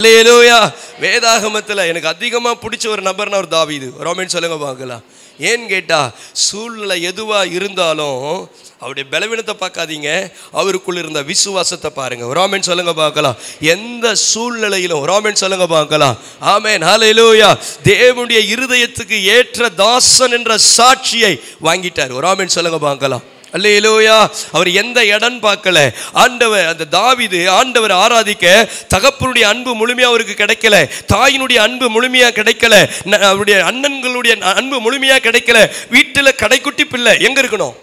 அல்லேலூயா. வேதாகமத்தில் எனக்கு அதிகமாக பிடிச்ச ஒரு நபர்னா ஒரு தாவீது. ரோமன் சொல்லுங்க பார்க்கலாம். ஏன்னு கேட்டால் சூழ்நிலை எதுவாக இருந்தாலும் அவருடைய பலவீனத்தை பார்க்காதீங்க, அவருக்குள்ள இருந்த விசுவாசத்தை பாருங்க. ரோமன் சொல்லுங்க பார்க்கலாம். எந்த சூழ்நிலையிலும் ரோமன் சொல்லுங்க பார்க்கலாம். ஆமென், ஹல்லேலூயா. தேவனுடைய இருதயத்துக்கு ஏற்ற தாசன் என்ற சாட்சியை வாங்கிட்டார். ரோமன் சொல்லுங்க பார்க்கலாம். அல்லேலூயா. அவர் எந்த இடம் பார்க்கல. ஆண்டவர் அந்த தாவீது ஆண்டவர் ஆராதிக்க தகப்பனுடைய அன்பு முழுமையா அவருக்கு கிடைக்கல, தாயினுடைய அன்பு முழுமையா கிடைக்கல, அவருடைய அண்ணன்களுடைய அன்பு முழுமையா கிடைக்கல. வீட்டில் கடைக்குட்டி பிள்ளை எங்க இருக்கணும்?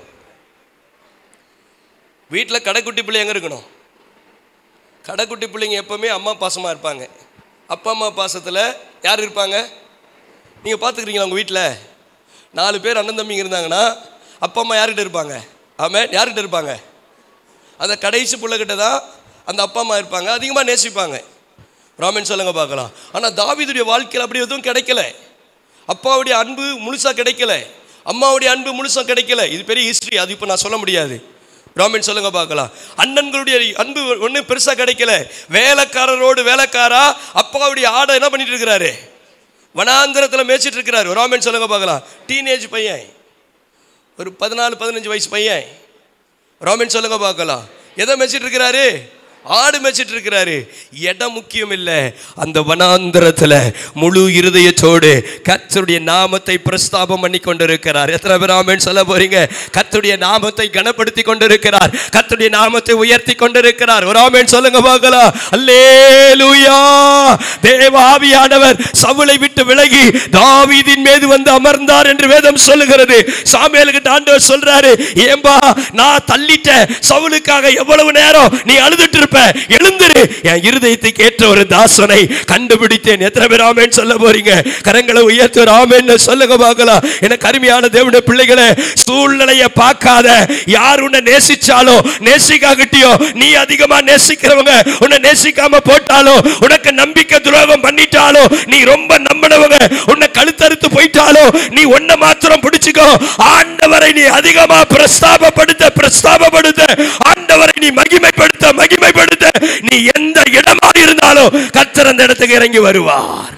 வீட்டில் கடைக்குட்டி பிள்ளை எங்க இருக்கணும்? கடைக்குட்டி பிள்ளைங்க எப்பவுமே அம்மா பாசமா இருப்பாங்க. அப்பா அம்மா பாசத்தில் யார் இருப்பாங்க? நீங்க பார்த்துக்கிறீங்களா? உங்க வீட்டில் 4 பேர் அண்ணன் தம்பிங்க இருந்தாங்கன்னா அப்பா அம்மா யார்கிட்ட இருப்பாங்க? ஆமாம், யார்கிட்ட இருப்பாங்க? அந்த கடைசி பிள்ளைகிட்ட தான் அந்த அப்பா அம்மா இருப்பாங்க, அதிகமாக நேசிப்பாங்க. ரோமன் சொல்லுங்க பார்க்கலாம். ஆனால் தாவீதுடைய வாழ்க்கையில் அப்படி எதுவும் கிடைக்கல. அப்பாவுடைய அன்பு முழுசாக கிடைக்கல, அம்மாவுடைய அன்பு முழுசாக கிடைக்கல. இது பெரிய ஹிஸ்ட்ரி, அது இப்போ நான் சொல்ல முடியாது. ரோமன் சொல்லுங்க பார்க்கலாம். அண்ணன்களுடைய அன்பு ஒன்றும் பெருசாக கிடைக்கல. வேலைக்காரரோடு வேலைக்காரா அப்பாவுடைய ஆடை என்ன பண்ணிட்டு இருக்கிறாரு? வனாந்திரத்தில் மேய்ச்சிட்டு இருக்கிறாரு. ரோமன் சொல்லுங்க பார்க்கலாம். டீனேஜ் பையன், ஒரு 14-15 வயசு பையன். ரோமன் சொல்லுங்க பார்க்கலாம். எதை மேய்ச்சிட்டு இருக்கிறாரு? ஆடு மேய்ச்சிட்டு இருக்கிறாரு. இடம் முக்கியம் இல்லை. அந்த வனாந்திரத்தில் முழு இருதயத்தோடு கர்த்தருடைய நாமத்தை பிரஸ்தாபம் பண்ணி கொண்டிருக்கிறார். எத்தனை பேர் ஆமென் சொல்ல போறீங்க? கர்த்தருடைய நாமத்தை கனப்படுத்தி கொண்டிருக்கிறார், கர்த்தருடைய நாமத்தை உயர்த்தி கொண்டிருக்கிறார். ஒரு ஆமென் சொல்லுங்க பார்க்கலாம். அல்லேலூயா. தேவ ஆவியானவர் சவுலை விட்டு விலகி தாவீதின் மீது வந்து அமர்ந்தார் என்று வேதம் சொல்லுகிறது. சாமுவேலுக்கு ஆண்டவர் சொல்றாரு, ஏம்பா நான் தள்ளிட்டேன், சவுலுக்காக எவ்வளவு நேரம் நீ அழுதுட்டு எழுந்திரு, என் இருதயத்துக்கு ஏற்ற ஒரு தாசனை கண்டுபிடித்தேன். எத்தனை பேர் ஆமென் சொல்ல போறீங்க? கரங்களை உயர்த்தி ஒரு ஆமென் சொல்லுங்க பார்க்கலாம். எனக்கு அருமையான தேவனுடைய பிள்ளைகளே, சூழ்நிலையை பார்க்காத. யார் உன்னை நேசிச்சாலோ நேசிக்காகட்டியோ, நீ அதிகமா நேசிக்கிறவங்க உன்னை நேசிக்காம போட்டாலோ, உனக்கு நம்பிக்கை துரோகம் பண்ணிட்டாலோ, நீ ரொம்ப நம்பினவங்க உன்னை கழுத்தறுத்து போயிட்டாலோ, நீ ஒன்ன மாத்திரம் பிடிச்சுக்கோ. ஆண்டவரை நீ அதிகமா பிரஸ்தாபப்படுத்த, ஆண்டவரை நீ மகிமைப்படுத்த, நீ எந்த இடமா இருந்தாலும் கர்த்தர் அந்த இடத்துக்கு இறங்கி வருவார்.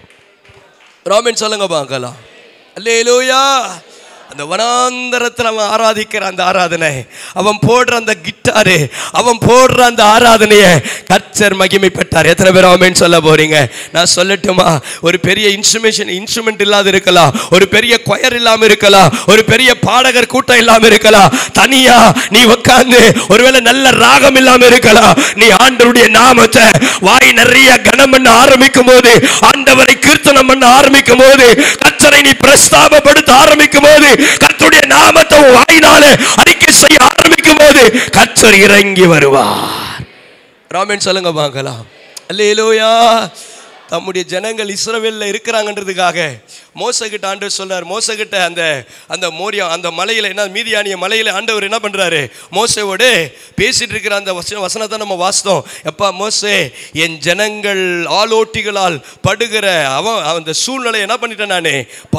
ரோமன் சொல்லுங்க பார்க்கலாம். அல்லேலூயா. அந்த வனாந்தரத்தில் அவன் ஆராதிக்கிற அந்த ஆராதனை, அவன் போடுற அந்த கிட்டாரு, அவன் போடுற அந்த ஆராதனையை கர்த்தர் மகிமைப்பட்டார். எத்தனை பேர் ஆமென் சொல்ல போறீங்க? நான் சொல்லட்டுமா? ஒரு பெரிய இன்ஸ்ட்ருமெண்ட் இல்லாத இருக்கலாம், ஒரு பெரிய கொயர் இல்லாம இருக்கலாம், ஒரு பெரிய பாடகர் கூட்டம் இல்லாம இருக்கலாம், தனியா நீ உட்கார்ந்து ஒருவேளை நல்ல ராகம் இல்லாம இருக்கலாம். நீ ஆண்டவருடைய நாமத்தை வாய் நிறைய கனம் பண்ண ஆரம்பிக்கும் போது, ஆண்டவரை கீர்த்தனம் பண்ண ஆரம்பிக்கும் போது, கர்த்தரை நீ பிரஸ்தாபப்படுத்த ஆரம்பிக்கும் போது, கர்த்தருடைய நாமத்தை வாயினாலே அறிக்கை செய்ய ஆரம்பிக்கும் போது கர்த்தர் இறங்கி வருவார். ராமன் சொல்லுங்க பார்க்கலாம். அல்லேலூயா. தம்முடைய ஜனங்கள் இஸ்ரவேல்ல இருக்கிறாங்கன்றதுக்காக மோசகிட்ட ஆண்டவர் சொல்றார். மோசகிட்ட அந்த மோரியா அந்த மலையில என்ன மீதியானிய மலையில ஆண்டவர் என்ன பண்றாரு? மோசேவோடு பேசிட்டு இருக்கிற அந்த வசனத்தை நம்ம வாசித்தோம். எப்பா மோசே, என் ஜனங்கள் ஆலோட்டிகளால் படுகிற அந்த சூழ்நிலை என்ன பண்ணிட்டேன் நானே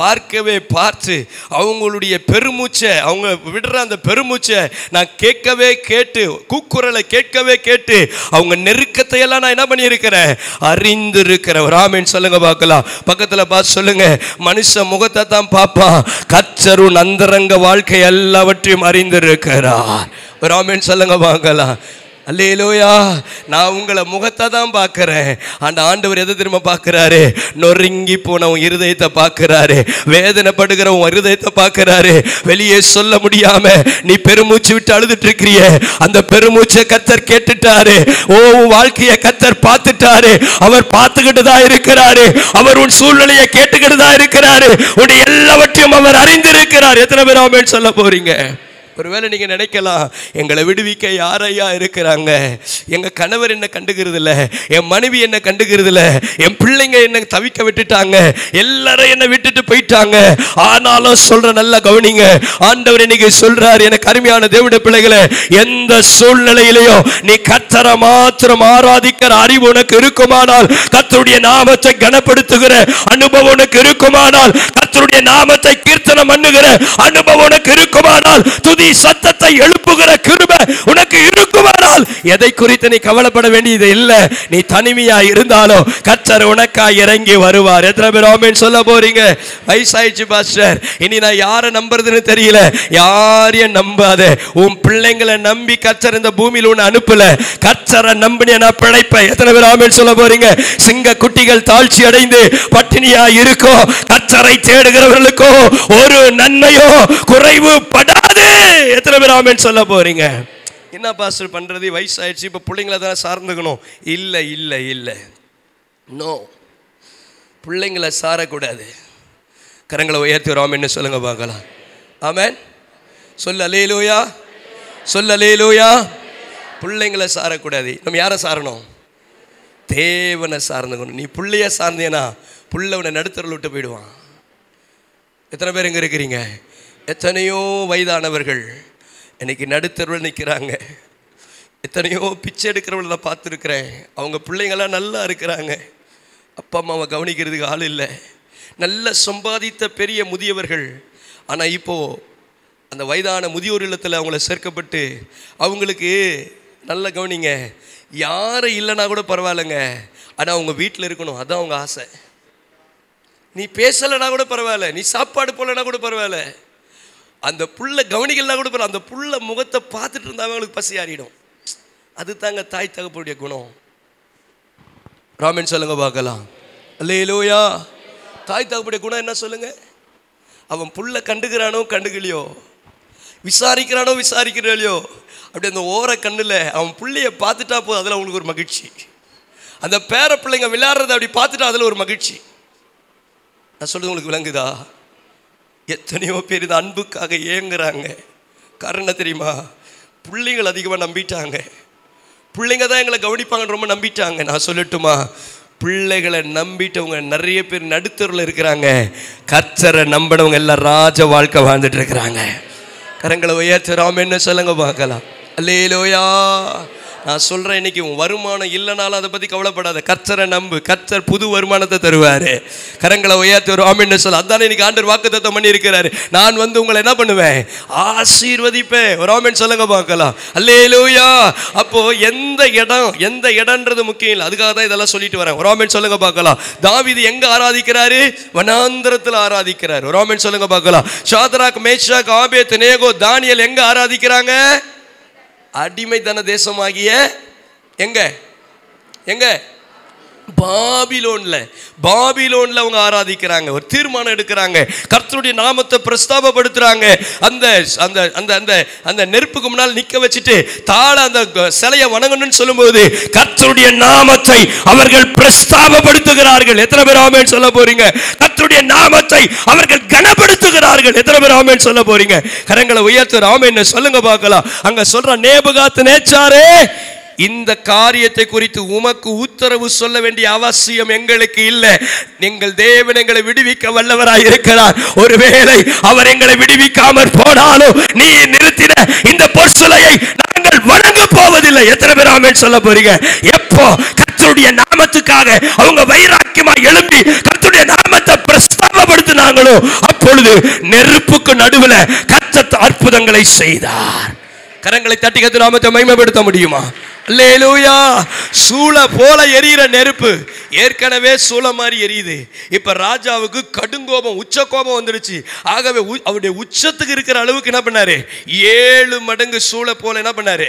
பார்த்து அவங்களுடைய பெருமூச்சை, அவங்க விடுற அந்த பெருமூச்சை நான் கேட்டு கூக்குரலை கேட்டு அவங்க நெருக்கத்தை எல்லாம் நான் என்ன பண்ணியிருக்கிறேன்? அறிந்திருக்கிறேன். ராமன் சொல்லுங்க பார்க்கலாம். பக்கத்துல பார்த்து சொல்லுங்க, மனுஷ முகத்தை தான் பார்ப்பான், கர்த்தர் உன் அந்தரங்க வாழ்க்கை எல்லாவற்றையும் அறிந்திருக்கிறார். ராமன் சொல்லுங்க பார்க்கலாம். அல்லேலூயா. நான் உங்களை முகத்தை தான் பார்க்கிறேன். அந்த ஆண்டவர் எதை திரும்ப பார்க்கிறாரு? நொறுங்கி போன உன் இருதயத்தை பார்க்கிறாரு, வேதனைப்படுகிற உன் இருதயத்தை பார்க்கிறாரு. வெளியே சொல்ல முடியாம நீ பெருமூச்சு விட்டு அழுதுட்டு இருக்கிறிய, அந்த பெருமூச்சை கர்த்தர் கேட்டுட்டாரு. உன் வாழ்க்கையை கர்த்தர் பார்த்துட்டாரு. அவர் பார்த்துக்கிட்டு தான் இருக்கிறாரு. அவர் உன் சூழ்நிலையை கேட்டுக்கிட்டு தான் இருக்கிறாரு. உன் எல்லாவற்றையும் அவர் அறிந்திருக்கிறார். எத்தனை பேர் ஆமென் சொல்ல போறீங்க? ஒருவேளை நீங்க நினைக்கலாம், எங்களை விடுவிக்க யாரையா இருக்கிறாங்க? எங்க கணவர் என்ன கண்டுகிறது இல்ல, என் மனைவி என்ன கண்டுகிறது இல்ல, என் பிள்ளைங்க என்ன தவிக்க விட்டுட்டாங்க, எல்லாரும் என்ன விட்டுட்டு போயிட்டாங்க. ஆனாலும் சொல்ற நல்ல கவனிங்க, ஆண்டவர் இன்னைக்கு சொல்றாரு, எனக்கு அருமையான தேவனுடைய பிள்ளைகளே, எந்த சூழ்நிலையிலையும் நீ கர்த்தரை மாத்திரம் ஆராதிக்கிற அறிவு உனக்கு இருக்குமானால், கர்த்தருடைய நாமத்தை கனப்படுத்துகிற அனுபவம் உனக்கு இருக்குமானால், கர்த்தருடைய நாமத்தை கீர்த்தனம் பண்ணுகிற அனுபவம் உனக்கு இருக்குமானால், துதி சத்தத்தை எழுப்புகிற கிருபை உனக்கு இருக்குமானால், எதை குறித்து நீ கவலைப்பட வேண்டியது இல்லை. நீ தனிமையா இருந்தாலும் கர்த்தர் உனக்காய் இறங்கி வருவார். எத்தனை பேர் ஆமென் சொல்ல போறீங்க? வயசாயிடுச்சு பாஸ்டர், இனி நான் யாரை நம்புறதுன்னு தெரியல. யாரையும் நம்பாத. உன் பிள்ளைங்களை நம்பி கர்த்தர் இந்த பூமியில் உன்னை அனுப்பல. கர்த்தரை நம்பினே நான் பிழைப்பேன். எத்தனை பேர் ஆமென் சொல்ல போறீங்க? சிங்க குட்டிகள் தாழ்ச்சி அடைந்து பட்டினியா இருக்கும், கர்த்தரை தேடுகிறவர்களுக்கோ ஒரு நன்மையோ குறைவு படாது. எத்தனை பேர் ஆமென் சொல்ல போறீங்க? என்ன பாஸ்டர் பண்றது, வயசாயிடுச்சு, இப்ப பிள்ளைங்களை தானே சார்ந்துக்கணும்? இல்லை இல்லை இல்லை, நோ, பிள்ளைங்களை சாரக்கூடாது. கரங்களை உயர்த்தி ஒரு ஆமென் சொல்லுங்க பார்க்கலாம். ஆமென் சொல்ல அல்லேலூயா, சொல்ல அல்லேலூயா. பிள்ளைங்களை சாரக்கூடாது. நம்ம யாரை சாரணும்? தேவனை சார்ந்துக்கணும். நீ பிள்ளைய சார்ந்தேனா புள்ள உன்னை நடுத்தரில் விட்டு போயிடுவான். எத்தனை பேர் இங்கே இருக்கிறீங்க? எத்தனையோ வயதானவர்கள் இன்னைக்கு நடுத்தருவில் நிற்கிறாங்க. எத்தனையோ பிச்சை எடுக்கிறவங்கள பார்த்துருக்குறேன். அவங்க பிள்ளைங்களாம் நல்லா இருக்கிறாங்க, அப்பா அம்மாவை கவனிக்கிறதுக்கு ஆள் இல்லை. நல்ல சம்பாதித்த பெரிய முதியவர்கள், ஆனால் இப்போது அந்த வயதான முதியோர் இல்லத்தில் அவங்கள சேர்க்கப்பட்டு அவங்களுக்கு நல்ல கவனிங்க, யாரும் இல்லைன்னா கூட பரவாயில்லைங்க, ஆனால் அவங்க வீட்டில் இருக்கணும், அதுதான் அவங்க ஆசை. நீ பேசலைன்னா கூட பரவாயில்ல, நீ சாப்பாடு போடலைன்னா கூட பரவாயில்ல, அந்த புள்ள கவனிக்கலாம் கூட பரவாயில்ல, அந்த புள்ள முகத்தை பார்த்துட்டு இருந்தால் அவங்களுக்கு பசி ஆறிடும். அது தாங்க தாய் தகப்பனுடைய குணம். ராமன் சொல்லுங்க பார்க்கலாம். அல்லேலூயா. தாய் தகப்பனுடைய குணம் என்ன சொல்லுங்க? அவன் புள்ள கண்டுக்கிறானோ கண்டுக்கலையோ, விசாரிக்கிறானோ விசாரிக்கிறாலையோ, அப்படி அந்த ஓர கண்ணில் அவன் பிள்ளைய பார்த்துட்டா போதும், அதில் அவங்களுக்கு ஒரு மகிழ்ச்சி. அந்த பேர பிள்ளைங்க விளையாடுறத அப்படி பார்த்துட்டா அதில் ஒரு மகிழ்ச்சி. நான் சொல்றது உங்களுக்கு விளங்குதா? எத்தனையோ பேர் இந்த அன்புக்காக ஏங்குறாங்க. காரணம் தெரியுமா? பிள்ளைங்கள் அதிகமாக நம்பிட்டாங்க. பிள்ளைங்க தான் எங்களை கவனிப்பாங்கன்னு ரொம்ப நம்பிட்டாங்க. நான் சொல்லட்டுமா, பிள்ளைகளை நம்பிட்டவங்க நிறைய பேர் நடுத்தருவில் இருக்கிறாங்க. கர்த்தரை நம்பினவங்க எல்லாம் ராஜ வாழ்க்கை வாழ்ந்துட்டு இருக்கிறாங்க. கரங்களை உயர்த்துறாம என்ன சொல்லுங்க பார்க்கலாம். அல்லேலூயா. நான் சொல்கிறேன், இன்னைக்கு வருமானம் இல்லைனாலும் அதை பற்றி கவலைப்படாத. கர்த்தரை நம்பு, கர்த்தர் புது வருமானத்தை தருவார். கரங்களை உயர்த்தி ஒரு ஆமென் சொல்ல. அதானே இன்னைக்கு ஆண்டவர் வாக்குத்தத்தம் பண்ணி இருக்கிறாரு. நான் வந்து உங்களை என்ன பண்ணுவேன்? ஆசீர்வதிப்பேன். ஒரு ஆமென் சொல்லுங்க பார்க்கலாம். அல்லேலூயா. அப்போ எந்த இடம்ன்றது முக்கியம் இல்லை, அதுக்காக தான் இதெல்லாம் சொல்லிட்டு வரேன். ஒரு ஆமென் சொல்லுங்க பார்க்கலாம். தாவீது எங்க ஆராதிக்கிறாரு? வனாந்திரத்தில் ஆராதிக்கிறார். ஒரு ஆமென் சொல்லுங்க பார்க்கலாம். சாத்ராக், மேஷாக், ஆபேத்நேகோ, தானியேல் எங்க ஆராதிக்கிறாங்க? அடிமைத்தன தேசமாகிய எங்க பாபிலோன்ல அவங்க ஆராதிக்கிறாங்க. ஒரு தீர்மானம் எடுக்கிறாங்க, கர்த்தருடைய நாமத்தை பிரஸ்தாபப்படுத்துறாங்க. அந்த அந்த அந்த அந்த அந்த நெருப்புக்கு முன்னால் நிக்க வச்சுட்டு தாழ அந்த சிலையை வணங்கணும்னு சொல்லும்போது கர்த்தருடைய நாமத்தை அவர்கள் பிரஸ்தாபப்படுத்துகிறார்கள். எத்தனை பேர் ஆமென் சொல்ல போறீங்க? கர்த்தருடைய நாமத்தை அவர்கள் கனப்படுத்துகிறார்கள். எத்தனை பேர் ஆமென் சொல்ல போறீங்க? கரங்களை உயர்த்து ஆமென் சொல்லுங்க பார்க்கலாம். அங்க சொல்ற, நேபுகாத்நேச்சாரே, இந்த காரியத்தை குறித்து உமக்கு உத்தரவு சொல்ல வேண்டிய அவசியம் எங்களுக்கு இல்லை. நீங்கள் தேவன் எங்களை விடுவிக்க வல்லவராய் இருக்கிறார். ஒருவேளை அவர் எங்களை விடுவிக்காமற் போனாலும் நீ நிறுத்தின இந்த பொற்சிலையை நாங்கள் வணங்க போவதில்லை. எத்தனை பேர் ஆமென் சொல்ல போறீங்க? எப்போ கர்த்தருடைய நாமத்துக்காக அவங்க வைராக்கியமா எழும்பி கர்த்தருடைய நாமத்தை பிரஸ்தாபப்படுத்தினாங்களோ அப்பொழுது நெருப்புக்கு நடுவில் கர்த்தர் அற்புதங்களை செய்தார். கரங்களை தட்டி கர்த்தருடைய நாமத்தை மகிமைப்படுத்த முடியுமா? அல்லேலூயா. சூளை போல எரியிற நெருப்பு ஏற்கனவே சூளை மாதிரி எரியுது. இப்ப ராஜாவுக்கு கடுங்கோபம், உச்ச கோபம் வந்துடுச்சு. ஆகவே அவருடைய உச்சத்துக்கு இருக்கிற அளவுக்கு என்ன பண்ணாரு? 7 மடங்கு சூளை போல என்ன பண்ணாரு?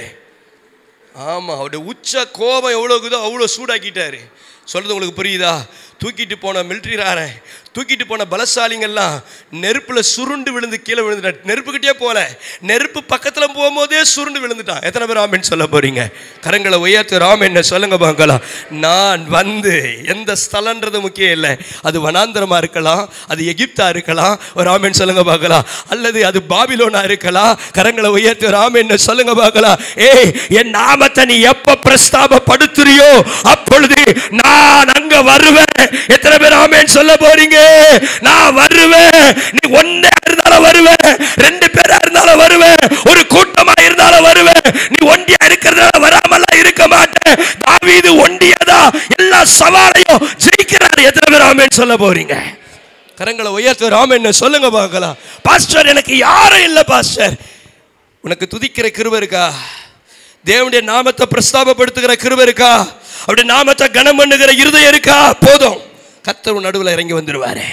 ஆமா, அவருடைய உச்ச கோபம் எவ்வளவுக்குதோ அவ்வளோ சூடாக்கிட்டாரு. சொல்றது உங்களுக்கு புரியுதா? தூக்கிட்டு போன மிலிட்டரியாரை, தூக்கிட்டு போன பலசாலிங்கெல்லாம் நெருப்புல சுருண்டு விழுந்து கீழே விழுந்துட்டான். நெருப்புக்கிட்டே போல, நெருப்பு பக்கத்துல போகும்போதே சுருண்டு விழுந்துட்டான். எத்தனை பேர் ஆமென் சொல்ல போறீங்க? கரங்களை உயர்த்து ஆமென் சொல்லுங்க பார்க்கலாம். நான் வந்து எந்த ஸ்தலன்றது முக்கியம் இல்லை. அது வனாந்திரமா இருக்கலாம், அது எகிப்தா இருக்கலாம், ஒரு ஆமென் சொல்லுங்க பார்க்கலாம், அல்லது அது பாபிலோனா இருக்கலாம். கரங்களை உயர்த்து ஆமென் சொல்லுங்க பார்க்கலாம். ஏய், என் நாமத்தை நீ எப்ப பிரஸ்தாபப்படுத்துறியோ அப்பொழுது நான் அங்க வருவேன். எத்தனை பேர் ஆமென் சொல்ல போறீங்க? நான் வருவேன். நீ ஒண்ணே இருந்தாலும் வருவேன், 2 பேரா இருந்தாலும் வருவேன், ஒரு கூட்டமா இருந்தாலும் வருவேன். நீ ஒண்டியா இருக்கிறதால வராமல இருக்க மாட்டேன். தாவீது ஒண்டியதா எல்லா சவாலையும் ஜெயிக்கிறார். எத்தனை பேர் ஆமென் சொல்ல போறீங்க? கரங்களை உயர்த்து ஆமென் சொல்லுங்க பார்க்கலாம். பாஸ்டர் எனக்கு யாரும் இல்லை பாஸ்டர். உனக்கு துதிக்கிற கிருபை இருக்கா? தேவனுடைய நாமத்தை பிரஸ்தாபப்படுத்துகிற கிருபை இருக்கா? அவருடைய நாமத்தை கனம் பண்ணுகிற இருதயம் இருக்கா? போதும், கர்த்தர் நடுவில் இறங்கி வந்துடுவாரு.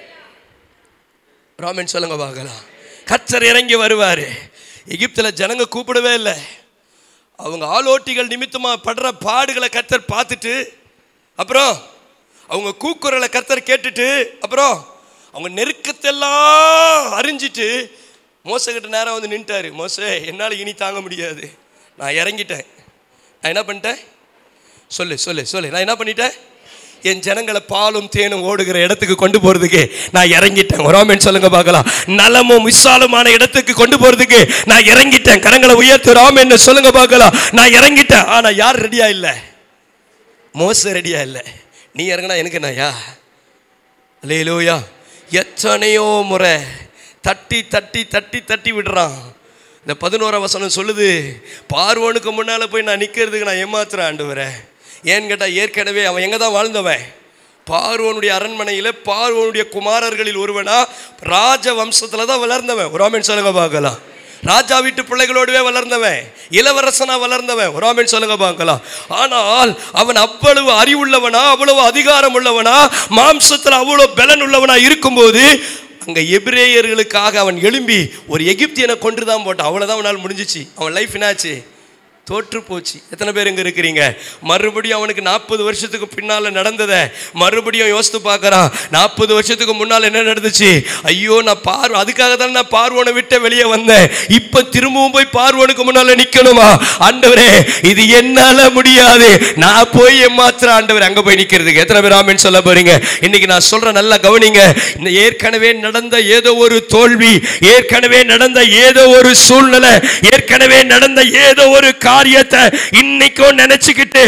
ஆமென் சொல்லுங்க பார்க்கலாம். கர்த்தர் இறங்கி வருவாரு. எகிப்தில் ஜனங்க கூப்பிடவே இல்லை. அவங்க ஆளோட்டிகள் நிமித்தமா படுற பாடுகளை கர்த்தர் பார்த்துட்டு, அப்புறம் அவங்க கூக்குரலை கர்த்தர் கேட்டுட்டு, அப்புறம் அவங்க நெருக்கத்தெல்லாம் அறிஞ்சிட்டு மோசக்கிட்ட நேரம் வந்து நின்ட்டாரு. மோசே, என்னால் இனி தாங்க முடியாது, நான் இறங்கிட்டேன். நான் என்ன பண்ணிட்டேன்? சொல்லு சொல்லு சொல்லு. நான் என்ன பண்ணிட்டேன்? என் ஜனங்களை பாலும் தேனும் ஓடுகிற இடத்துக்கு கொண்டு போறதுக்கு நான் இறங்கிட்டேன். ஒரு ஆமென் சொல்லுங்க பார்க்கலாம். நலமும் விசாலமான இடத்துக்கு கொண்டு போறதுக்கு நான் இறங்கிட்டேன். கரங்களை உயர்த்து ஒரு ஆமென் சொல்லுங்க பார்க்கலாம். நான் இறங்கிட்டேன். ஆனா யார் ரெடியா இல்லை? மோசே ரெடியா இல்லை. நீ இறங்கினா எனக்கு என்னயா? அல்லேலூயா. எத்தனையோ முறை தட்டி தட்டி தட்டி தட்டி விடுறான். இந்த 11ஆம் வசனம் சொல்லுது, பார்வோனுக்கு முன்னால் போய் நான் நிற்கிறதுக்கு நான் ஏமாத்துறேன் ஆண்டவரே. ஏன்னு கேட்டால், ஏற்கனவே அவன் எங்கே தான் வாழ்ந்தவன்? பார்வோனுடைய அரண்மனையில் பார்வோனுடைய குமாரர்களில் ஒருவனா ராஜ வம்சத்தில் தான் வளர்ந்தவன். ஒரு ஆமென் சொல்லுங்க பார்க்கலாம். ராஜா வீட்டு பிள்ளைகளோடவே வளர்ந்தவன், இளவரசனா வளர்ந்தவன். ஒரு ஆமென் சொல்லுங்க பார்க்கலாம். ஆனால் அவன் அவ்வளவு அறிவுள்ளவனா, அவ்வளவு அதிகாரம் உள்ளவனா, மாம்சத்தில் அவ்வளவு பலன் உள்ளவனா இருக்கும்போது அங்கே எபிரேயர்களுக்காக அவன் எழும்பி ஒரு எகிப்தியனை கொன்று தான் போட்டான். அவ்வளோதான் அவனால் முடிஞ்சிச்சு. அவன் லைஃப் என்னாச்சு? தோற்று போச்சு. எத்தனை பேர் இங்கே இருக்கிறீங்க? மறுபடியும் அவனுக்கு 40 வருஷத்துக்கு பின்னால் நடந்ததை மறுபடியும் யோசித்து பார்க்குறான். 40 வருஷத்துக்கு முன்னால் என்ன நடந்துச்சு? ஐயோ, நான் அதுக்காக தான் நான் பார்வோனை விட்டு வெளியே வந்தேன். இப்போ திரும்பவும் போய் பார்வோனுக்கு முன்னால் நிற்கணுமா? ஆண்டவரே, இது என்னால் முடியாது, நான் போய் ஏமாத்துற ஆண்டவர் அங்கே போய் நிற்கிறதுக்கு. எத்தனை பேர் ஆமென் சொல்ல போறீங்க? இன்னைக்கு நான் சொல்கிறேன், நல்லா கவனிங்க. இந்த ஏற்கனவே நடந்த ஏதோ ஒரு தோல்வி, ஏற்கனவே நடந்த ஏதோ ஒரு சூழ்நிலை, ஏற்கனவே நடந்த ஏதோ ஒரு காரியத்தை இன்னைக்கோ நினைச்சுக்கிட்டு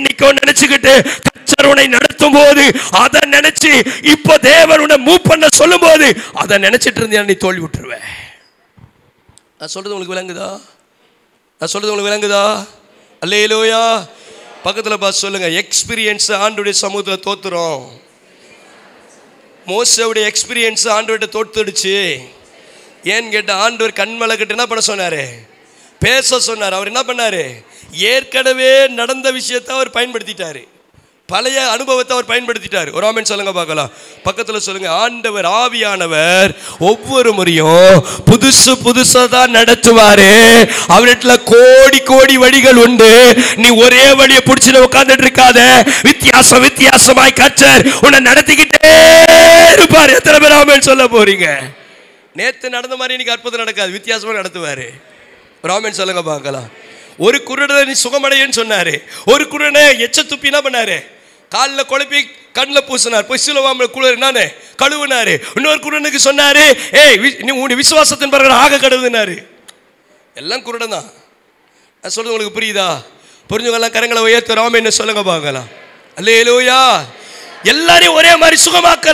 கர்த்தர் உன்னை நடத்தும் போது அதை நினைச்சு இப்ப தேவன் உன்னை மூவ் பண்ண சொல்லும் போது அதை நினைச்சிட்டு இருந்தீங்க, நீ தோல்வி விட்டுருவேன். நான் சொல்றது உங்களுக்கு விளங்குதா? அல்லேலூயா. பக்கத்துல பார்த்து சொல்லுங்க, எக்ஸ்பீரியன்ஸ் ஆண்டவருடைய சமூகத்தில் தோத்துறோம். மோசேவுடைய எக்ஸ்பீரியன்ஸ் ஆண்டவர்கிட்ட தோத்துடுச்சு. ஏன்னு கேட்ட, ஆண்டவர் கண்மலை கிட்ட என்ன பண்ண சொன்னாரு? பேச சொன்னார். அவர் என்ன பண்ணாரு? ஏற்கனவே நடந்த விஷயத்தை அவர் பயன்படுத்திட்டாரு. பழைய அனுபவத்தை அவர் பயன்படுத்திட்டார். ஒரு ஆமென் சொல்லுங்க பார்க்கலாம். பக்கத்தில் சொல்லுங்க, ஆண்டவர் ஆவியானவர் ஒவ்வொரு முறையும் புதுசு புதுசா தான் நடத்துவாரு. அவர்கிட்ட கோடி கோடி வழிகள் உண்டு. நீ ஒரே வழியை பிடிச்சிட்டு உட்கார்ந்துட்டு இருக்காத. வித்தியாசமாய் கர்த்தர் உன்னை நடத்திக்கிட்டே இருப்பார். எத்தனை பேர் ஆமென் சொல்ல போறீங்க? நேத்து நடந்த மாதிரி இன்னைக்கு அற்புதம் நடக்காது, வித்தியாசமா நடத்துவாரு. ஒரு ஆமென் சொல்லுங்க பார்க்கலாம். ஒரு குருடனை நீ சுகமடையன்னு சொன்னாரு. ஒரு குருடனை எச்ச துப்பி என்ன பண்ணாரு? காலில் குழப்பி கண்ணில் பூசினார். போய் சிலுவாம குளிர் என்னன்னு கழுவுனாரு. இன்னொரு குருடனுக்கு சொன்னாரு, ஏய் நீ உன்னுடைய விசுவாசத்தின் பிறகு ஆக கழுவுனாரு. எல்லாம் குருடன் தான். நான் சொல்றது உங்களுக்கு புரியுதா? புரிஞ்சுக்கலாம். கரங்களை உயர்த்து ஆமென் சொல்லுங்க பார்க்கலாம். அல்லேலூயா. எல்லாரையும் ஒரே மாதிரி சுகமாக்கல.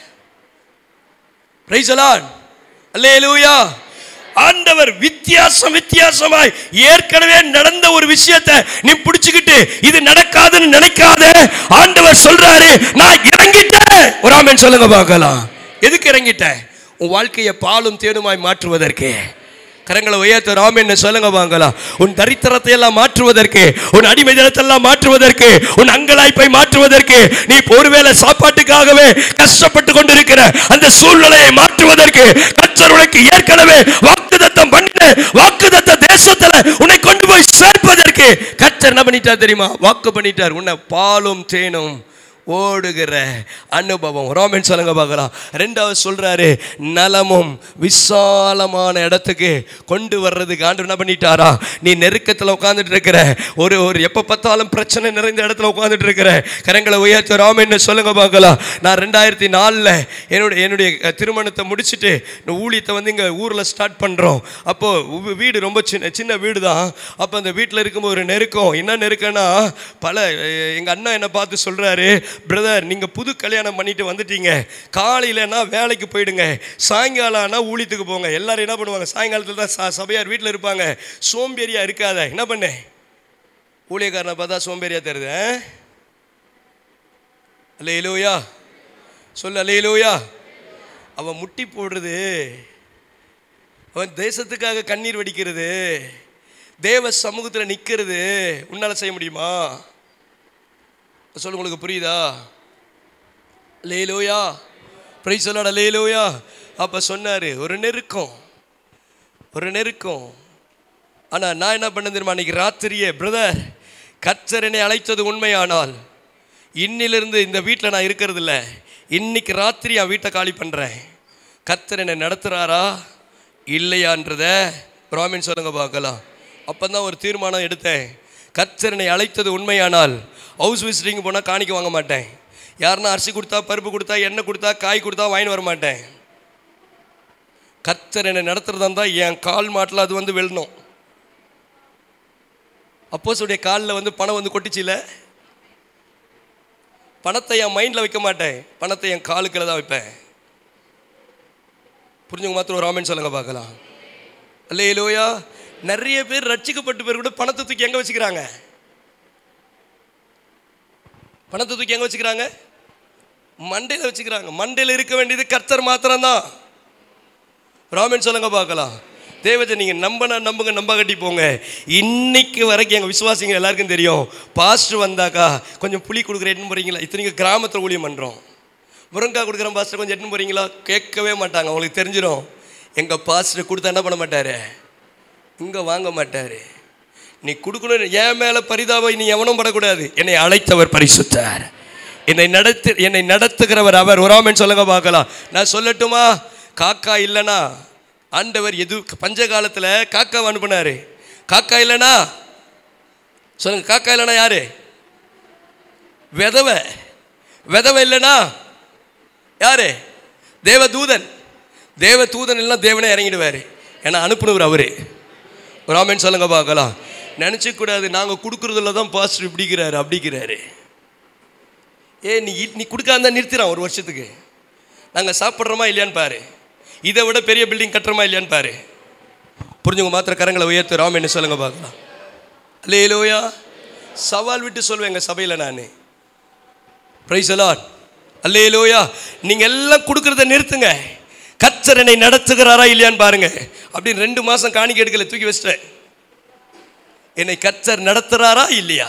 Price the Lord. அல்லேலூயா. ஆண்டவர் வித்தியாசமாய் ஏற்கனவே நடந்த ஒரு விஷயத்தை நீ பிடிச்சுக்கிட்டு இது நடக்காதுன்னு நினைக்காத. ஆண்டவர் சொல்றாரு, நான் இறங்கிட்டேன். ஒரு ஆமென் சொல்லுங்க பார்க்கலாம். எதுக்கு இறங்கிட்டேன்? உன் வாழ்க்கையை பாலும் தேனுமாய் மாற்றுவதற்கு. கரங்களை உயர்த்த ஆமென் சொல்லுங்க பார்க்கலாம். உன் தரித்திரத்தை எல்லாம் மாற்றுவதற்கு, உன் அடிமை தினத்தெல்லாம் மாற்றுவதற்கு, உன் அங்கலாய்ப்பை மாற்றுவதற்கு, நீ ஒருவேளை சாப்பாட்டுக்காகவே கஷ்டப்பட்டு கொண்டிருக்கிற அந்த சூழ்நிலையை மாற்றுவதற்கு கர்த்தர் உனக்கு ஏற்கனவே வாக்குத்தத்தம் பண்ணின வாக்குத்தத்த தேசத்துல உன்னை கொண்டு போய் சேர்ப்பதற்கு கர்த்தர் என்ன பண்ணிட்டார் தெரியுமா? வாக்கு பண்ணிட்டார். உன்னை பாலும் தேனும் ஓடுகிற அனுபவம். ரோமன் சொல்லுங்க பார்க்கலாம். ரெண்டாவது சொல்றாரு, நலமும் விசாலமான இடத்துக்கு கொண்டு வர்றதுக்கு ஆண்டவர் என்ன பண்ணிட்டாரா? நீ நெருக்கத்தில் உட்காந்துட்டு இருக்கிற ஒரு எப்போ பார்த்தாலும் பிரச்சனை நிறைந்த இடத்துல உட்காந்துட்டு இருக்கிற, கரங்களை உயர்த்த ரோமன் சொல்லுங்க பார்க்கலாம். நான் 2004 என்னுடைய திருமணத்தை முடிச்சுட்டு ஊழியத்தை வந்து இங்கே ஊரில் ஸ்டார்ட் பண்ணுறோம். அப்போது வீடு ரொம்ப சின்ன வீடு தான். அப்போ அந்த வீட்டில் இருக்கும்போது ஒரு நெருக்கம். என்ன நெருக்கம்னா, எங்கள் அண்ணா என்னை பார்த்து சொல்கிறாரு, பிரதர் நீங்கள் புது கல்யாணம் பண்ணிட்டு வந்துட்டீங்க, காலையிலனா வேலைக்கு போயிடுங்க, சாயங்காலம் ஆனால் ஊழியத்துக்கு போங்க. எல்லாரும் என்ன பண்ணுவாங்க? சாயங்காலத்தில் தான் சபையார் வீட்டில் இருப்பாங்க. சோம்பேறியா இருக்காத. என்ன பண்ண? ஊழியக்காரனை பார்த்தா சோம்பேறியா தருது. அல்லேலூயா சொல்லு, அல்லேலூயா. அவன் முட்டி போடுறது, அவன் தேசத்துக்காக கண்ணீர் வடிக்கிறது, தேவ சமூகத்தில் நிற்கிறது உன்னால் செய்ய முடியுமா? சொல்ல உங்களுக்கு புரியுதா? Hallelujah, praise the Lord, hallelujah. அப்போ சொன்னார், ஒரு நெருக்கம். ஆனால் நான் என்ன பண்ண தெரியுமா? அன்றைக்கி ராத்திரியே, பிரதர், கர்த்தர் என்னை அழைத்தது உண்மையானால் இன்னிலிருந்து இந்த வீட்டில் நான் இருக்கிறது இல்லை, இன்னைக்கு ராத்திரி என் வீட்டை காலி பண்ணுறேன். கர்த்தர் என்னை நடத்துகிறாரா இல்லையான்றத பிராமின் சொல்லுங்க பார்க்கலாம். அப்போ தான் ஒரு தீர்மானம் எடுத்தேன். கர்த்தர் என்னை அழைத்தது உண்மையானால் ஹவுஸ் விசிட்டிங் போனால் காணிக்க வாங்க மாட்டேன். யாருன்னா அரிசி கொடுத்தா, பருப்பு கொடுத்தா, எண்ணெய் கொடுத்தா, காய் கொடுத்தா வாங்கிட்டு வர மாட்டேன். கர்த்தர் என்னை நடத்துறதா இருந்தால் என் கால் மாட்டில் அது வந்து விழணும். அப்போஸ்தலருடைய காலில் பணம் கொட்டிச்சில்ல, பணத்தை என் மைண்டில் வைக்க மாட்டேன், பணத்தை என் காலுக்குள்ள தான் வைப்பேன். புரிஞ்சுங்க? மாத்திரம் ஒரு ஆமென் சொல்லுங்க பார்க்கலாம். அல்லேலூயா. நிறைய பேர் ரட்சிக்கப்பட்ட பேர் கூட பணத்தை தூக்கி எங்கே வச்சுக்கிறாங்க? பணத்தை தூக்கி எங்கே வச்சுக்கிறாங்க? மண்டையில் வச்சுக்கிறாங்க. மண்டையில் இருக்க வேண்டியது கர்த்தர் மாத்திரம்தான். ராமன் சொல்லுங்க பார்க்கலாம். தேவஜன், நீங்கள் நம்புங்க, நம்ப கட்டி போங்க. இன்னைக்கு வரைக்கும் எங்கள் விசுவாசிங்க எல்லாருக்கும் தெரியும், பாஸ்டர் வந்தாக்கா கொஞ்சம் புளி கொடுக்குற எட்டுன்னு போகிறீங்களா? இத்தனைக்கு கிராமத்தில் ஊழியம் பண்ணுறோம். முருங்காய் கொடுக்குறோம் பாஸ்டர், கொஞ்சம் எட்டுன்னு போகிறீங்களா? கேட்கவே மாட்டாங்க. அவங்களுக்கு தெரிஞ்சிடும், எங்கள் பாஸ்டர் கொடுத்தா என்ன பண்ண மாட்டார், இங்கே வாங்க மாட்டார். நீ கொடுக்கணும். என் மேலே பரிதாபம் நீ எவனும் படக்கூடாது. என்னை அழைத்தவர் பரிசுத்தார், என்னை நடத்துகிறவர் அவர். ஒரு ஆமென் சொல்லுங்க பார்க்கலாம். நான் சொல்லட்டுமா? காக்கா இல்லைனா ஆண்டவர் எது பஞ்ச காலத்தில் காக்கா அனுப்புனாரு. காக்கா இல்லைனா சொல்லுங்க, காக்கா இல்லைனா யாரு? விதவை இல்லைனா யாரு? தேவதூதன். தேவதூதன் இல்லைனா தேவனே இறங்கிடுவார். ஏன்னா அனுப்புனவர் அவரு. ஒரு ஆமென் சொல்லுங்க பார்க்கலாம். நினச்சிக்கூடாது நாங்கள் கொடுக்குறதுல தான் பாஸ்டர் இப்படிக்கிறாரு அப்படிங்கிறாரு. நீ கொடுக்காம நிறுத்திடான். ஒரு வருஷத்துக்கு நாங்கள் சாப்பிட்றோமா இல்லையான்னு பாரு. இதை விட பெரிய பில்டிங் கட்டுறோமா இல்லையான்னு பாரு. புரிஞ்சுங்க? மாத்திர கரங்களை உயர்த்து ராமன் சொல்லுங்க பார்க்கலாம். அல்லேலூயா. சவால் விட்டு சொல்வேன் எங்கள் சபையில் நான். Praise the Lord, hallelujah. நீங்கள் எல்லாம் கொடுக்குறத நிறுத்துங்க. கர்த்தர் என்னை நடத்துகிறாரா இல்லையான்னு பாருங்க. அப்படின்னு 2 மாதம் காணிக்கை எடுக்கல, தூக்கி வச்சிட்டேன். என்னை கர்த்தர் நடத்துகிறாரா இல்லையா?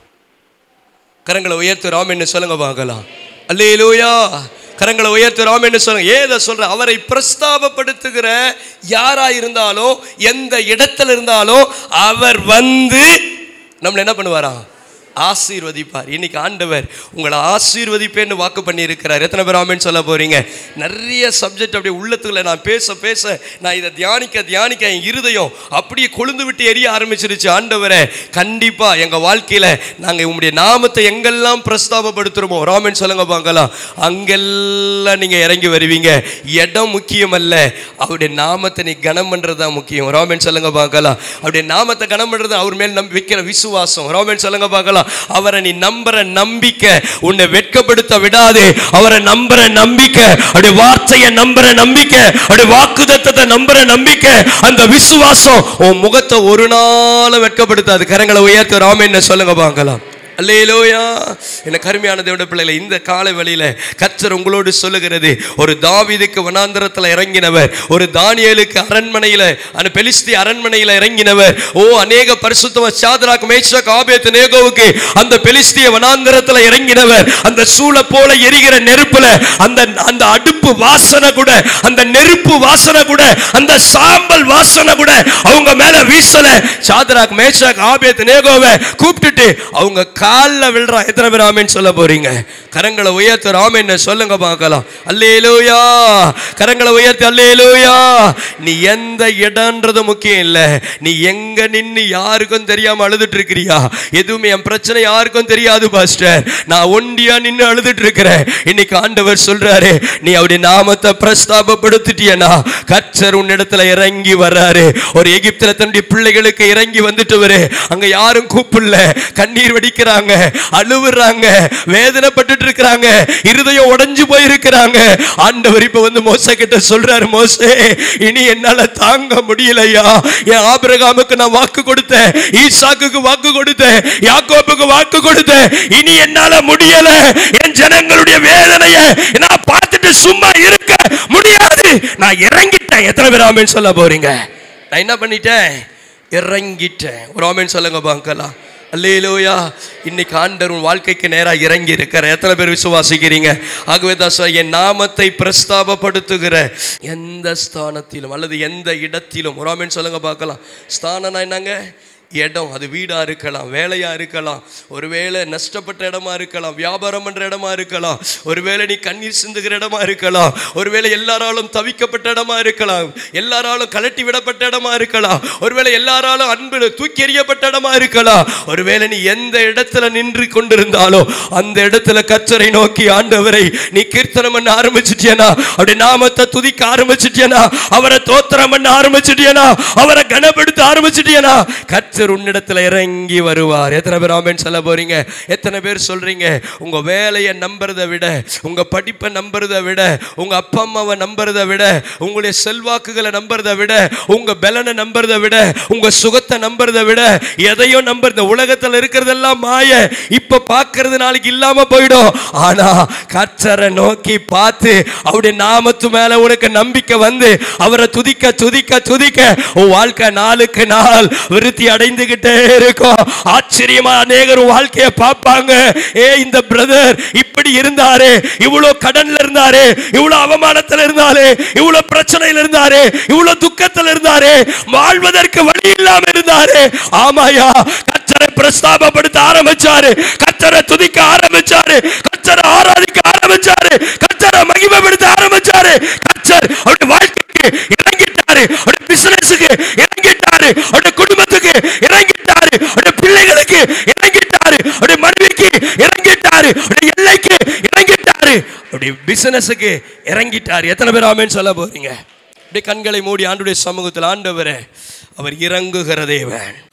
கரங்களை உயர்த்து ராமன் சொல்லுங்க பார்க்கலாம். அல்லேலூயா. கரங்களை உயர்த்து ராமன் சொல்லுங்க. ஏதை சொல்ற? அவரை பிரஸ்தாபப்படுத்துகிற யாரா இருந்தாலும், எந்த இடத்துல இருந்தாலும் அவர் வந்து நம்மளை என்ன பண்ணுவாரா? ஆசீர்வதிப்பார். இன்னைக்கு ஆண்டவர் உங்களை ஆசீர்வதிப்பேன்னு வாக்கு பண்ணி இருக்கிறார். எத்தனை பேர் ஆமென் சொல்ல போறீங்க? நிறைய சப்ஜெக்ட் அப்படியே உள்ளத்துக்குள்ள நான் பேச நான் இதை தியானிக்க என் இருதயம் அப்படியே கொழுந்து விட்டு எரிய ஆரம்பிச்சிருச்சு. ஆண்டவரே, கண்டிப்பா எங்க வாழ்க்கையில நாங்கள் உங்களுடைய நாமத்தை எங்கெல்லாம் பிரஸ்தாபப்படுத்துறோமோ, ராமன் சொல்லுங்க பார்க்கலாம், அங்கெல்லாம் நீங்க இறங்கி வருவீங்க. இடம் முக்கியம் அல்ல, அவருடைய நாமத்தை நீ கனம் பண்றதுதான் முக்கியம். ராமன் சொல்லுங்க பார்க்கலாம். அவருடைய நாமத்தை கனம் பண்றது அவர் மேல் வைக்கிற விசுவாசம். ராமன் சொல்லுங்க பார்க்கலாம். அவரை நீ நம்புற நம்பிக்கை உன்னை வெட்கப்படுத்த விடாது. அவரை நம்புற நம்பிக்கை, அவருடைய வார்த்தையை நம்புற நம்பிக்கை, அவருடைய வாக்குத்தத்தத்தை நம்புற நம்பிக்கை, அந்த விசுவாசம் உன் முகத்தை ஒரு நாள் வெட்கப்படுத்தாது. கரங்களை உயர்த்த ராமன் சொல்லுங்க பார்க்கலாம். அல்லேலூயா. என்ன கருமையான தேவனுடைய பிள்ளைகளை, இந்த காலை வேளையில கர்த்தர் உங்களோடு சொல்லுகிறது, ஒரு தாவீதுக்கு வனாந்தரத்தில் இறங்கினவர், ஒரு தானியேலுக்கு அரண்மனையில, அந்த பெலிஸ்தி அரண்மனையில இறங்கினவர். அநேக பரிசுத்தம சாத்ராக் மேஷாக் ஆபேத்நேகோவுக்கு அந்த பெலிஸ்திய வனாந்தரத்தில் இறங்கினவர். அந்த சூள போல எரிகிற நெருப்புல அந்த அடுப்பு வாசனை கூட, அந்த நெருப்பு வாசனை கூட, அந்த சாம்பல் வாசனை கூட அவங்க மேல வீசல. சாத்ராக் மேஷாக் ஆபேத்நேகோவை கூப்பிட்டுட்டு அவங்க காலில் விழுறா. எத்தனை பேர் ஆமென் சொல்ல போறீங்க? கரங்களை உயர்த்து ஆமென் சொல்லுங்க பார்க்கலாம். அல்லேலூயா. கரங்களை உயர்த்தி அல்லேலூயா. நீ எந்த இடம்ன்றது முக்கியம் இல்லை, நீ எங்க நின்று யாருக்கும் தெரியாம அழுதுட்டு இருக்கிறியா? எதுவுமே என் பிரச்சனை யாருக்கும் தெரியாது பாஸ்டர், நான் ஒண்டியா நின்று அழுதுட்டு இருக்கிறேன். இன்னைக்கு ஆண்டவர் சொல்றாரு, நீ அவருடைய நாமத்தை பிரஸ்தாபப்படுத்திட்டியனா கர்த்தர் உன்னிடத்துல இறங்கி வர்றாரு. ஒரு எகிப்துல தன்னுடைய பிள்ளைகளுக்கு இறங்கி வந்துட்டு அங்க யாரும் கூப்பிடல, கண்ணீர் வடிக்கிறாங்க, அழுவுறாங்க, வேதனைப்பட்டு இருக்கிறாங்க, இருதயம் உடைஞ்சு போயிருக்கிறாங்க. ஆண்டவர் இப்ப மோசே கிட்ட சொல்றாரு, மோசே இனி என்னால தாங்க முடியலையா. என் ஆபிரகாமுக்கு நான் வாக்கு கொடுத்தேன், ஈசாக்குக்கு வாக்கு கொடுத்தேன், யாக்கோபுக்கு வாக்கு கொடுத்தேன், இனி என்னால முடியல. என் ஜனங்களுடைய வேதனையை நான் பார்த்துட்டு சும்மா இருக்க முடியல. நான் இறங்கிட்டேன். எத்தனை பேர் ஆமென் சொல்ல போறீங்க? நான் என்ன பண்ணிட்டேன்? இறங்கிட்டேன். ஒரு ஆமென் சொல்லுங்க பார்க்கலாம். அல்லேலூயா. இன்னைக்கு ஆண்டவர் உன் வாழ்க்கைக்கு நேராக இறங்கி இருக்கிற எத்தனை பேர் விசுவாசிக்கிறீங்க? ஆகவே தான் என் நாமத்தை பிரஸ்தாபப்படுத்துகிற எந்த ஸ்தானத்திலும் அல்லது எந்த இடத்திலும், ஒரு ஆமென் சொல்லுங்க பார்க்கலாம். ஸ்தானம்னா என்னங்க? இடம். அது வீடாக இருக்கலாம், வேலையாக இருக்கலாம், ஒருவேளை நஷ்டப்பட்ட இடமா இருக்கலாம், வியாபாரம் பண்ணுற இடமா இருக்கலாம், ஒருவேளை நீ கண்ணீர் சிந்துகிற இடமா இருக்கலாம், ஒருவேளை எல்லாராலும் தவிக்கப்பட்ட இடமா இருக்கலாம், எல்லாராலும் கலட்டி விடப்பட்ட இடமா இருக்கலாம், ஒருவேளை எல்லாராலும் அன்பு தூக்கி எறியப்பட்ட இடமா இருக்கலாம். ஒருவேளை நீ எந்த இடத்துல நின்று கொண்டிருந்தாலோ அந்த இடத்துல கர்த்தரை நோக்கி, ஆண்டவரை நீ கீர்த்தனம் பண்ண ஆரம்பிச்சிட்டியனா, அப்படி நாமத்தை துதிக்க ஆரம்பிச்சிட்டியனா, அவரை தோத்திரம் பண்ண ஆரம்பிச்சிட்டியனா, அவரை கனப்படுத்த ஆரம்பிச்சிட்டியனா, உன்னிடத்துல இறங்கி வருவார். எத்தனை பேர் ஆமென் சொல்ல போறீங்க? எத்தனை பேர் சொல்றீங்க உங்க வேலையை நம்புறதை விட, உங்க படிப்பை நம்புறதை விட, உங்க அப்பா அம்மாவை நம்புறதை விட, உங்களுடைய செல்வாக்குகளை நம்புறதை விட, உங்க பலனை நம்புறதை விட, உங்க சுகத்தை நம்புறதை விட, எதையும் நம்புறது? உலகத்தில் இருக்கிறதெல்லாம் மாய, இப்ப பார்க்கறது நாளைக்கு இல்லாம போயிடும். ஆனா கர்த்தரை நோக்கி பார்த்து அவருடைய நாமத்து மேல உனக்கு நம்பிக்கை வந்து அவரை துதிக்க துதிக்க துதிக்க உன் வாழ்க்கை நாளுக்கு நாள் விருத்தி அடைந்துகிட்டே இருக்கும். ஆச்சரியமா அநேகர் வாழ்க்கையை பார்ப்பாங்க. இந்த பிரதர் இப்படி இருந்தாரு, இவ்வளவு கடன்ல இருந்தாரு, இவ்வளவு அவமானத்தில் இருந்தாரு, இவ்வளவு பிரச்சனையில் இருந்தாரு, இவ்வளவு துக்கத்தில் இருந்தாரு, வாழ்வதற்கு வழி இல்லாம இருந்தாரு. ஆமாயா, கர்த்தரை பிரஸ்தாபப்படுத்த ஆரம்பிச்சாரு, கர்த்தரை துதிக்க ஆரம்பிச்சாரு, கர்த்தரை ஆராதிக்க ஆரம்பிச்சாரு, கர்த்தரை மகிமைப்படுத்த ஆரம்பிச்சாரு. கர்த்தர் அவருடைய வாழ்க்கைக்கு இறங்கிட்டாரு, அவருடைய பிசினஸுக்கு இறங்கிட்டாரு, அவருடைய குடும்பத்துக்கு இறங்கிட்டாரு, அவருடைய பிள்ளைகளுக்கு இறங்கிட்டாரு, அவருடைய மனைவிக்கு இறங்கிட்டாரு, அவருடைய எல்லைக்கு இறங்கிட்டாரு, அவருடைய பிசினஸுக்கு இறங்கிட்டாரு. எத்தனை பேர் ஆமென் சொல்ல போறீங்க? அப்படியே கண்களை மூடி ஆண்டவருடைய சமூகத்தில், ஆண்டவரே அவர் இறங்குகிற தேவன்,